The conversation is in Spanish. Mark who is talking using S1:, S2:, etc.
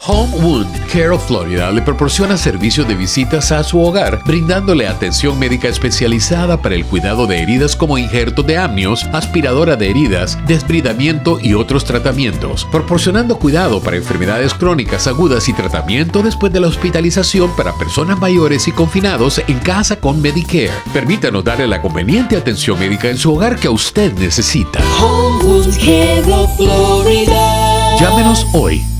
S1: Homewood Care of Florida le proporciona servicios de visitas a su hogar, brindándole atención médica especializada para el cuidado de heridas como injertos de amnios, aspiradora de heridas, desbridamiento y otros tratamientos, proporcionando cuidado para enfermedades crónicas agudas y tratamiento después de la hospitalización para personas mayores y confinados en casa con Medicare. Permítanos darle la conveniente atención médica en su hogar que usted necesita.
S2: Homewood Care of Florida.
S1: Llámenos hoy